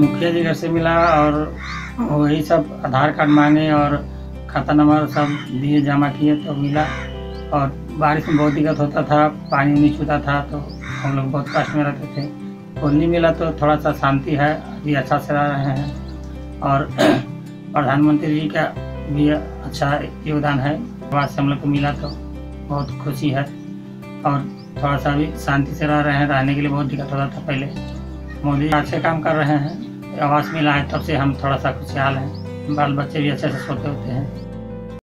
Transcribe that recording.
मुखिया जी घर से मिला और वही सब आधार कार्ड मांगे और खाता नंबर सब दिए, जमा किए तो मिला। और बारिश में बहुत दिक्कत होता था, पानी नहीं छूता था तो हम लोग बहुत कष्ट में रहते थे। कॉलोनी मिला तो थोड़ा सा शांति है, अभी अच्छा से रह रहे हैं। और प्रधानमंत्री जी का भी अच्छा योगदान है, आवास से हम लोग को मिला तो बहुत खुशी है। और थोड़ा सा भी शांति से रह रहे हैं, रहने के लिए बहुत दिक्कत होता था पहले। मोदी अच्छे काम कर रहे हैं, आवास मिला है तब से हम थोड़ा सा खुशहाल हैं। बाल बच्चे भी अच्छे से सोते होते हैं।